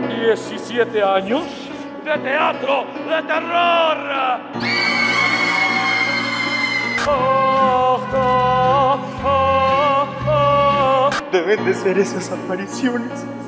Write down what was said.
17 años de teatro de terror. Deben de ser esas apariciones.